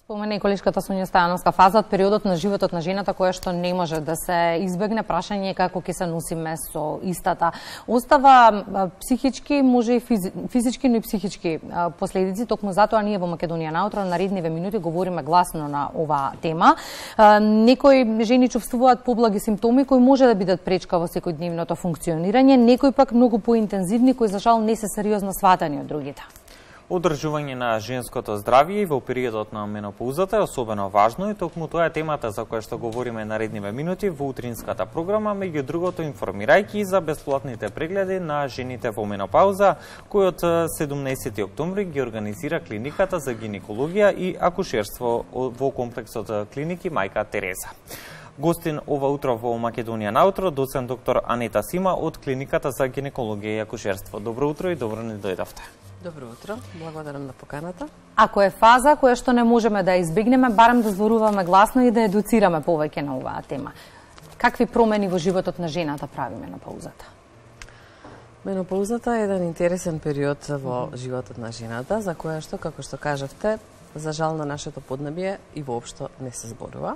Спомена и колешката Сонја Стојановска, фаза од периодот на животот на жената која што не може да се избегне, прашање како ќе се носиме со истата. Остава психички, може и физички, но и психички последици. Токму затоа ние во Македонија наутро на наредниве минути говориме гласно на оваа тема. Некои жени чувствуваат поблаги симптоми кои може да бидат пречка во секојдневното функционирање, некои пак многу поинтензивни кои за жал не се сериозно сватани од другите. Одржување на женското здравје и во периодот на менопаузата е особено важно и токму тоа е темата за која што говориме наредниве минути во утринската програма, меѓу другото информирајќи за бесплатните прегледи на жените во менопауза, кој од 17 октомври ги организира клиниката за гинекологија и акушерство во комплексот клиники Мајка Тереза. Гостин ова утро во Македонија наутро, доцент доктор Анета Сима од клиниката за гинекологија и акушерство. Добро утро и добро ни дојдовте. Добро утро, благодарам на поканата. Ако е фаза која што не можеме да избегнеме, барем да зборуваме гласно и да едуцираме повеќе на оваа тема. Какви промени во животот на жената прави менопаузата? Менопаузата е еден интересен период во животот на жената, за која што, како што кажавте, за жал на нашето поднебие и воопшто не се зборува.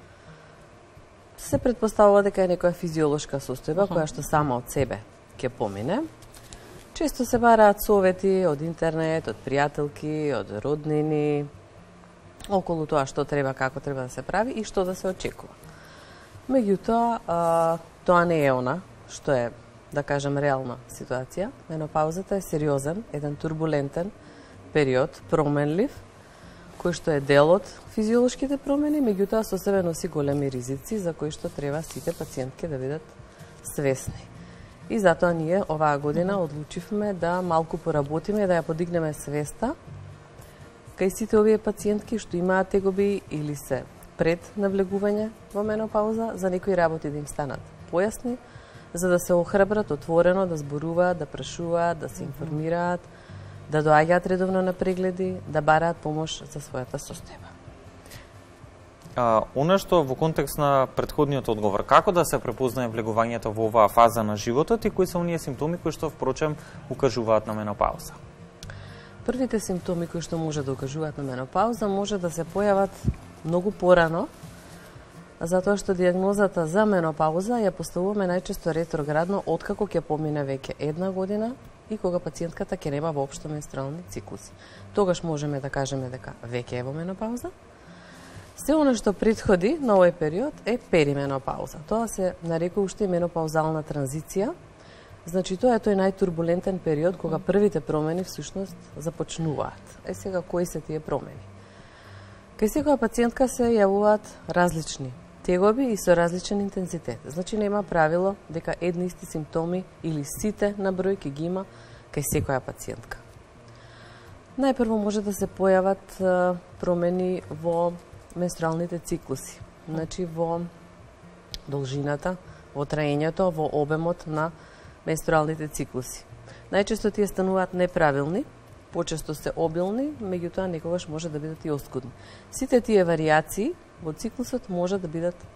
Се претпоставува дека е некоја физиолошка состојба која што сама од себе ќе помине. Често се бараат совети од интернет, од пријателки, од роднини, околу тоа што треба, како треба да се прави и што да се очекува. Меѓутоа, тоа не е она што е, да кажем, реална ситуација. Менопаузата е сериозен, еден турбулентен период, променлив, кој што е дел од физиолошките промени, меѓутоа со себе носи големи ризици за кои што треба сите пациентки да бидат свесни. И затоа ние оваа година одлучивме да малку поработиме, да ја подигнеме свеста кај сите овие пациентки што имаат тегоби или се пред навлегување во менопауза, за некои работи да им станат појасни, за да се охрабрат отворено, да зборуваат, да прашуваат, да се информираат, да доаѓаат редовно на прегледи, да бараат помош за својата состојба. Она што во контекст на претходниот одговор, како да се препознае влегувањето во оваа фаза на животот и кои се оние симптоми кои што впрочем укажуваат на менопауза? Првите симптоми кои што може да укажуваат на менопауза може да се појават многу порано, затоа што дијагнозата за менопауза ја поставуваме најчесто ретроградно откако ќе помине веќе една година и кога пациентката ќе нема воопшто менструални циклуси. Тогаш можеме да кажеме дека веќе е во менопауза. Се она што претходи на овој период е перименопауза. Тоа се нарекува уште менопаузална транзиција. Значи тоа е тој најтурбулентен период кога првите промени всушност започнуваат. Сега кои се тие промени? Кај секоја пациентка се јавуваат различни тегоби и со различен интензитет. Значи нема правило дека едни исти симптоми или сите на број ќе ги има кај секоја пациентка. Најпрво може да се појават промени во менструалните циклуси, значи во должината, во траењето, во обемот на менструалните циклуси. Најчесто тие стануваат неправилни, почесто се обилни, меѓутоа некогаш може да бидат и оскудни. Сите тие варијации во циклусот може да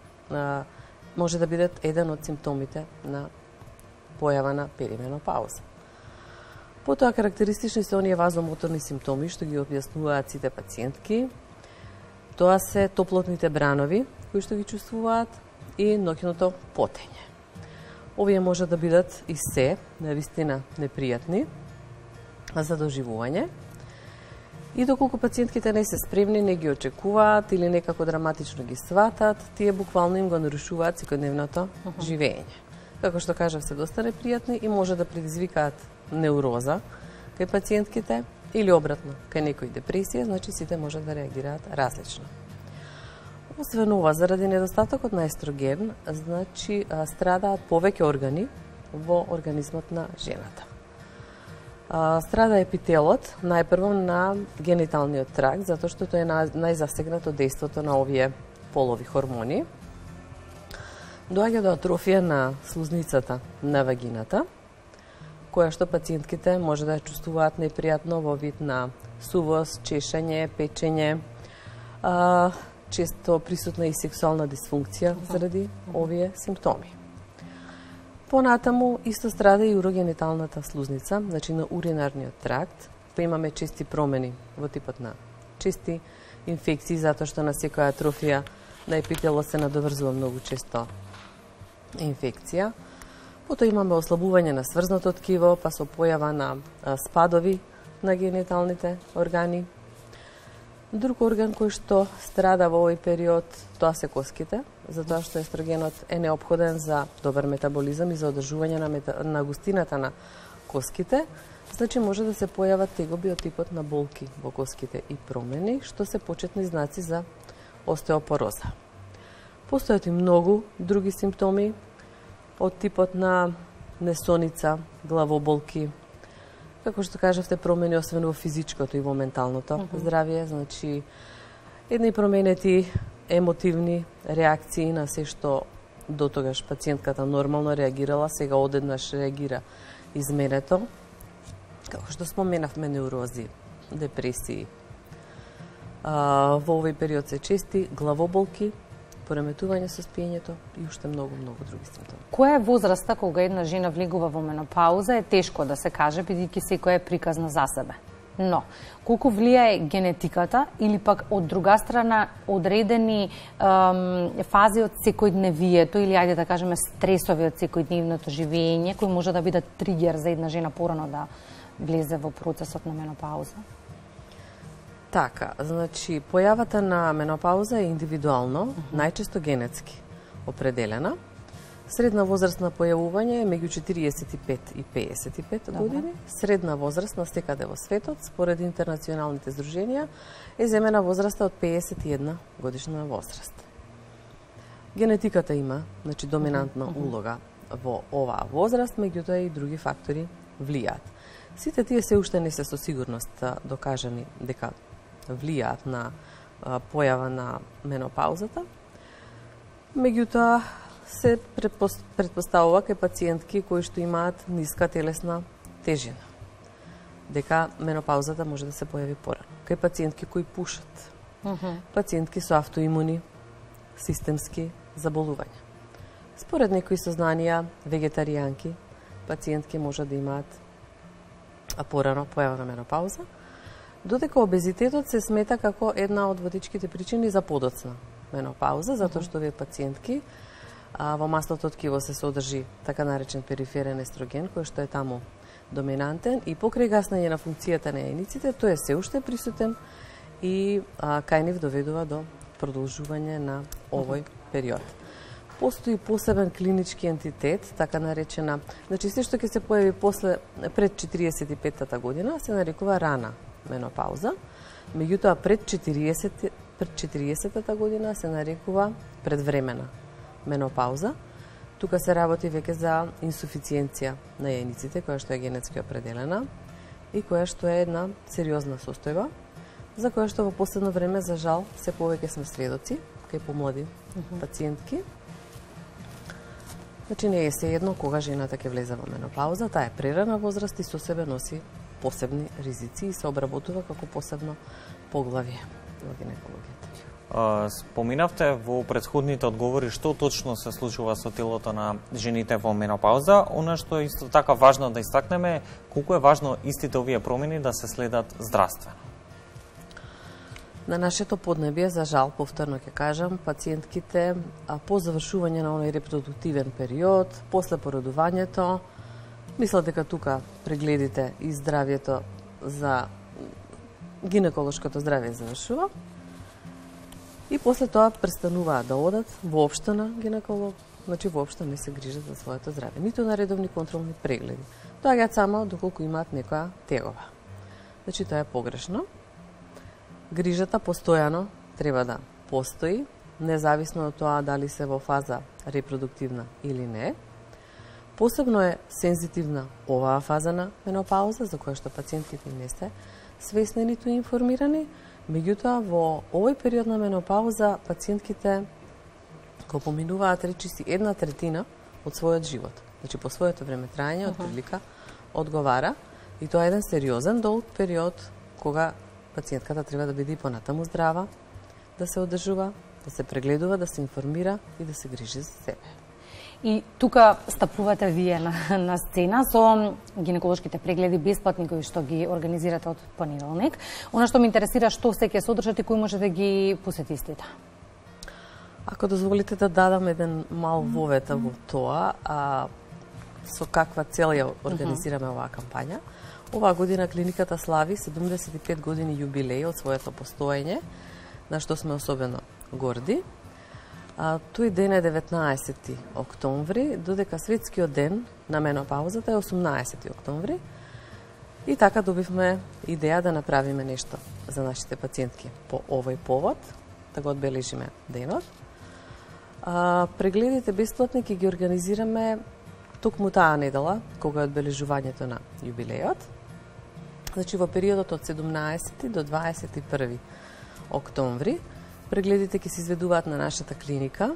бидат еден од симптомите на појава на перименопауза. Потоа карактеристични се оние вазомоторни симптоми што ги објаснуваат сите пациентки. Тоа се топлотните бранови кои што ги чувствуваат и ноќното потење. Овие може да бидат и се навистина непријатни за доживување. И доколку пациентките не се спремни, не ги очекуваат или некако драматично ги сватат, тие буквално им го нарушуваат секојдневното живење. Како што кажав, се доста непријатни и може да предизвикаат неуроза кај пациентките или обратно, кај некој депресија, значи сите може да реагираат различно. Освен ова, заради недостатокот на естроген, значи страдаат повеќе органи во организмот на жената. Страда епителот, најпрво на гениталниот тракт, затоа што тој е најзасегнат од дејството на овие полови хормони. Доаѓа до атрофија на слузницата на вагината, која што пациентките може да ја чувствуваат непријатно во вид на сувост, чешање, печење, често присутна и сексуална дисфункција заради овие симптоми. Понатаму исто страда и урогениталната слузница, значи на уринарниот тракт, па имаме чести промени во типот на чести инфекции, затоа што на секоја атрофија на епителот се надоврзува многу често инфекција. Потоа имаме ослабување на сврзното ткиво, па со појава на спадови на гениталните органи. Друг орган кој што страда во овој период, тоа се коските, затоа што естрогенот е неопходен за добар метаболизам и за одржување на густината на коските. Значи може да се појават тегоби од типот на болки во коските и промени, што се почетни знаци за остеопороза. Постојат и многу други симптоми од типот на несоница, главоболки, како што кажавте, промени освен во физичкото и во менталното здравје, значи едни променети емотивни реакции на се што дотогаш пациентката нормално реагирала, сега одеднаш реагира изменето, како што споменавме, неурози, депресии. Во овој период се чести главоболки, пореметување со спиењето и уште многу други симптоми. Која е возраста кога една жена влегува во менопауза е тешко да се каже, бидејќи секоја е приказна за себе. Но, колку влијае генетиката или пак од друга страна одредени фази од секојдневието или ајде да кажеме стресови од секојдневното живење кои може да бидат тригер за една жена порано да влезе во процесот на менопауза? Така, значи, појавата на менопауза е индивидуално, најчесто генетски определена. Средна возраст на појавување е меѓу 45 и 55 години. Средна возраст на секаде во светот, според интернационалните здруженија, е земена возраста од 51 годишна возраст. Генетиката има, значи, доминантна улога во оваа возраст, меѓутоа и други фактори влијаат. Сите тие се уште не се со сигурност докажани дека влијаат на појава на менопаузата. Меѓутоа, се предпоставува кај пациентки кои што имаат ниска телесна тежина, дека менопаузата може да се појави порано. Кај пациентки кои пушат, пациентки со автоимуни, системски заболувања. Според некои сознанија, вегетаријанки, пациентки може да имаат порано појава на менопауза, додека обезитетот се смета како една од водичките причини за подоцна менопауза, затоа што овие пациентки во маслото ткиво се содржи така наречен периферен естроген, кој што е таму доминантен и покрај гаснење на функцијата на јајниците, тој е се уште присутен и кај нив доведува до продолжување на овој период. Постои посебен клинички ентитет, така наречена, значи се што ќе се појави пред 45-та година се нарекува рана менопауза, меѓутоа пред 40-та година се нарекува предвремена менопауза. Тука се работи веќе за инсуфициенција на јајниците, која што е генетски определена и која што е една сериозна состојба, за која што во последно време, за жал, се повеќе сме сведоци кај помлади пациентки. Значи не е сеедно кога жената ќе влезе во менопауза, таа е прерана возраст и со себе носи посебни ризици и се обработува како посебно поглавје во гинекологија. Споминавте во претходните одговори што точно се случува со телото на жените во менопауза. Она што е исто така важно да истакнеме, колку е важно истите овие промени да се следат здравствено. На нашето поднебие, за жал, повторно ќе кажам, пациентките по завршување на оној репродуктивен период, после породувањето, мислат дека тука прегледите и здравјето за гинеколошкото здравје завршува. И после тоа престануваат да одат воопшто на гинеколог, значи воопшто не се грижат за своето здравје, ниту на редовни контролни прегледи. Доаѓаат само доколку имаат некоја тегова. Значи тоа е погрешно. Грижата постојано треба да постои, независно од тоа дали се во фаза репродуктивна или не. Посебно е сензитивна оваа фаза на менопауза, за која што пациентите не се свесни ниту информирани. Меѓутоа, во овој период на менопауза, пациентките го поминуваат речиси 1/3 од својот живот. Значи, по своето време трајање, од прилика, одговара. И тоа е еден сериозен долг период, кога пациентката треба да биде и понатаму здрава, да се одржува, да се прегледува, да се информира и да се грижи за себе. И тука стапувате вие на сцена со гинеколошките прегледи бесплатни кои што ги организирате од понеделник. Она што ме интересира, што се ќе содржат и кои може да ги посети истите? Ако дозволите да дадам еден мал вовета во тоа, со каква цел ја организираме оваа кампања. Оваа година клиниката слави 75 години јубилеј од своето постоење, на што сме особено горди. Тој ден е 19 октомври, додека светскиот ден на менопаузата е 18 октомври. И така добивме идеја да направиме нешто за нашите пациентки по овој повод, да го одбележиме денот. Прегледите бесплатни ќе ги организираме токму таа недела, кога е одбележувањето на јубилејот. Значи, во периодот од 17 до 21 октомври, прегледите ќе се изведуваат на нашата клиника.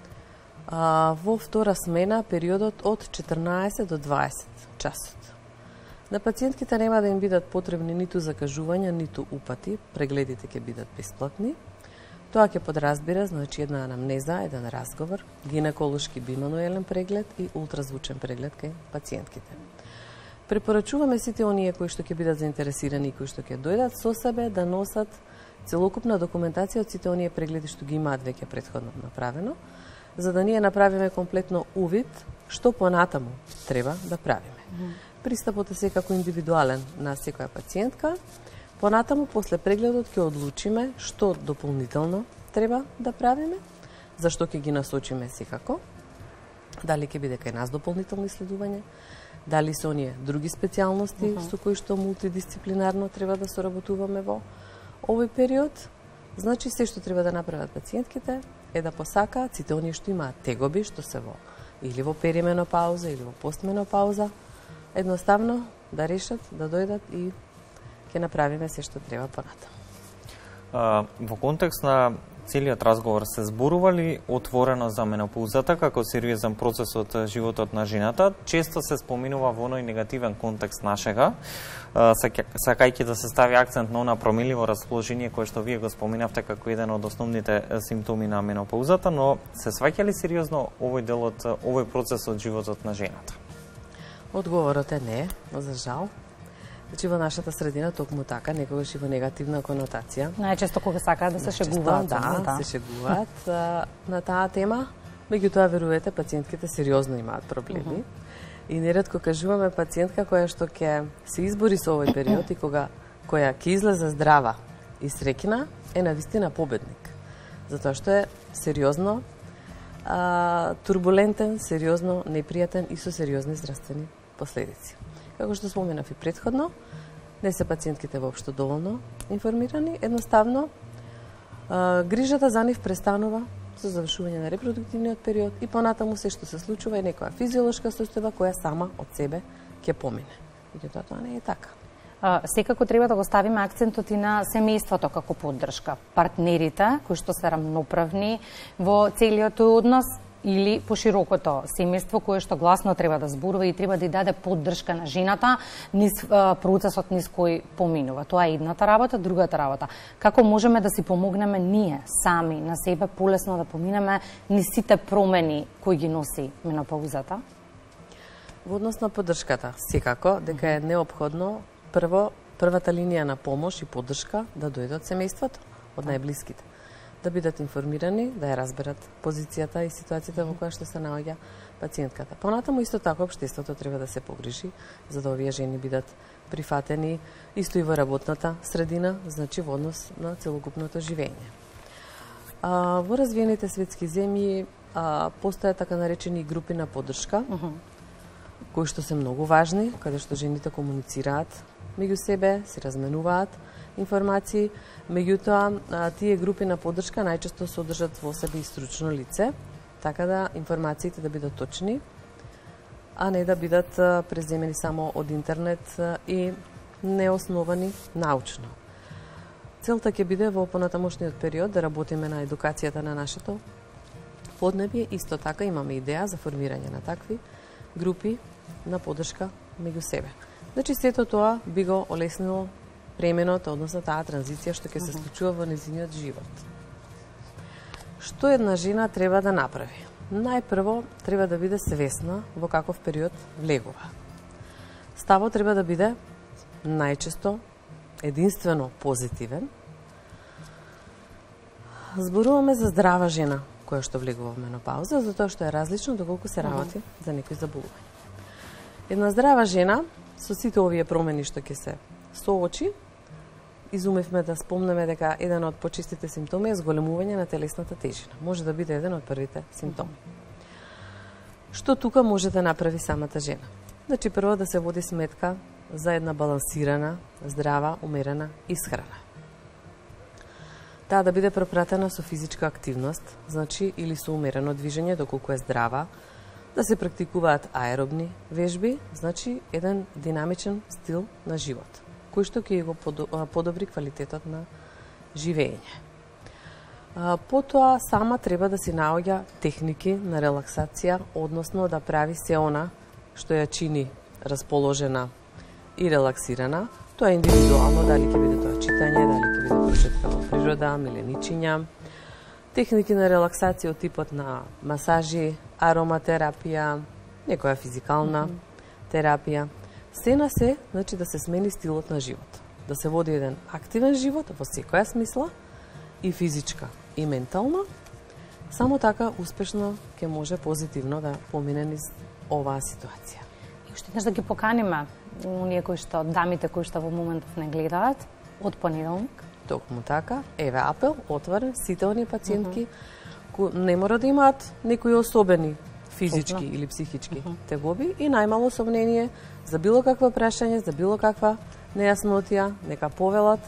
Во втора смена, периодот од 14 до 20 часот. На пациентките нема да им бидат потребни ниту закажувања, ниту упати. Прегледите ќе бидат бесплатни. Тоа ќе подразбира, значи, една анамнеза, еден разговор, гинеколошки бимануелен преглед и ултразвучен преглед кај пациентките. Препорачуваме сите оние кои што ќе бидат заинтересирани и кои што ќе дојдат со себе да носат целокупна документација од сите оние прегледи што ги имаат веќе претходно направено, за да ние направиме комплетно увид што понатаму треба да правиме. Пристапот е секако индивидуален на секоја пациентка. Понатаму, после прегледот, ќе одлучиме што дополнително треба да правиме, зашто ќе ги насочиме секако, дали ќе биде кај нас дополнително исследување, дали се оние други специјалности со кои што мултидисциплинарно треба да соработуваме во овој период. Значи, се што треба да направат пациентките е да посакаат сите оние што имаат тегоби, што се во или во перименопауза или во постменопауза, едноставно да решат да дојдат и ќе направиме се што треба понатаму. Во контекст на целиот разговор се зборували отворено за менопаузата како сериозен процес од животот на жената. Често се споминува во оној негативен контекст нашега, сакајќи да се стави акцент на она промиливо расположение кое што вие го споминавте како еден од основните симптоми на менопаузата, но се сваќа ли сериозно овој дел од овој процес од животот на жената? Одговорот е не, за жал. Значи, во нашата средина токму така, некогаш и во негативна конотација. Најчесто кога сакаат да се шегуваат. Да, се шегуваат на таа тема. Меѓутоа, верувате, пациентките сериозно имаат проблеми. И неретко кажуваме пациентка која што ќе се избори со овој период и која ќе излезе здрава и среќна, е навистина победник. Затоа што е сериозно турбулентен, сериозно непријатен и со сериозни здравствени последици. Како што споменав и претходно, не се пациентките воопшто доволно информирани. Едноставно, грижата за нив престанува со завршување на репродуктивниот период и понатаму се што се случува е некоја физиолошка состојба која сама од себе ќе помине. Меѓутоа, тоа не е така. Секако треба да го ставиме акцентот и на семејството како поддршка. Партнерите, кои што се рамноправни во целиот однос, или поширокото семејство кое што гласно треба да зборува и треба да ја даде поддршка на жената низ процесот низ кој поминува. Тоа е едната работа, другата работа. Како можеме да си помогнеме ние сами на себе полесно да поминеме низ сите промени кои ги носи менопаузата? Во однос на поддршката, секако дека е неопходно првата линија на помош и поддршка да дојде од семејството, од најблиските. Да бидат информирани, да ја разберат позицијата и ситуацијата во која што се наоѓа пациентката. Понатаму исто така општеството треба да се погрижи за да овие жени бидат прифатени исто и во работната средина, значи во однос на целокупното живење. Во развиените светски земји постојат така наречени групи на поддршка, кои што се многу важни, каде што жените комуницираат меѓу себе, се разменуваат информации, меѓутоа тие групи на поддршка најчесто содржат во себе и стручно лице, така да информациите да бидат точни, а не да бидат преземени само од интернет и неосновани научно. Целта ќе биде во понатамошниот период да работиме на едукацијата на нашето поднебје, исто така имаме идеја за формирање на такви групи на поддршка меѓу себе. Значи сето тоа би го олеснило пременот, односно таа транзиција што ќе се случува во незиниот живот. Што една жена треба да направи? најпрво треба да биде свесна во каков период влегува. Ставот треба да биде најчесто единствено позитивен. Зборуваме за здрава жена која што влегува во менопауза, затоа што е различно доколку се работи за некои заболувања. Една здрава жена со сите овие промени што ќе се соочи, изумевме да спомнеме дека еден од почестите симптоми е зголемување на телесната тежина. Може да биде еден од првите симптоми. Што тука може да направи самата жена? Значи, прво да се води сметка за една балансирана, здрава, умерена исхрана. Таа да биде пропратена со физичка активност, значи или со умерено движење доколку е здрава, да се практикуваат аеробни вежби, значи еден динамичен стил на живот, кој што ќе го подобри квалитетот на живење. Потоа сама треба да си наоѓа техники на релаксација, односно да прави се она што ја чини расположена и релаксирана. Тоа е индивидуално, дали ќе биде тоа читање, дали ќе биде прошетка во природа, миленичиња. Техники на релаксација од типот на масажи, ароматерапија, некоја физикална терапија. Се на се, значи да се смени стилот на живот. Да се води еден активен живот во секоја смисла, и физичка, и ментална. Само така успешно ќе може позитивно да помине низ оваа ситуација. И уште еднаш да ги поканиме оние кои што дамите кои што во моментов не гледаат од понеделник. Токму така, еве апел отворен, сите оние пациентки кои не мора да имаат некои особени физички или психички тегоби и најмало сомнение за било какво прашање, за било каква нејаснотија, нека повелат.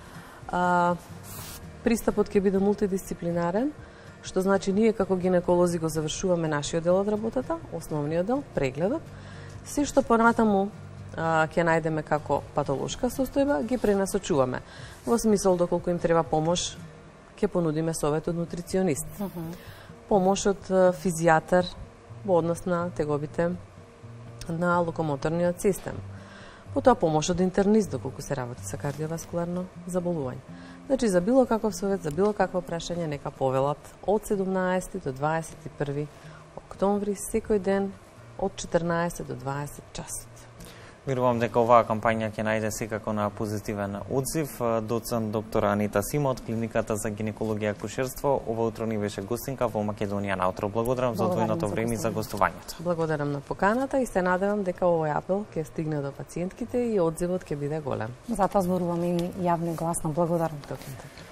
Пристапот ќе биде мултидисциплинарен, што значи ние како гинеколози го завршуваме нашиот дел од работата, основниот дел, прегледот. Се што понатаму ќе најдеме како патолошка состојба, ги пренасочуваме. Во смисол, доколку им треба помош, ќе понудиме совет од нутриционист. Помош од физијатар во однос на тегобите на локомоторниот систем. Потоа помош од интернист, доколку се работи со кардиоваскуларно заболување. Значи, за било каков совет, за било какво прашање, нека повелат од 17 до 21 октомври, секој ден од 14 до 20 часот. Верувам дека оваа кампања ќе најде секако на позитивен одзив. Доцент доктор Анита Сима од Клиниката за гинекологија и акушерство ова утро ни беше гостинка во Македонија на утро. Благодарам за одвоеното време и за гостувањето. Благодарам на поканата и се надевам дека овој апел ќе стигне до пациентките и одзивот ќе биде голем. Затоа зборуваме и јавно и гласно. Благодарам.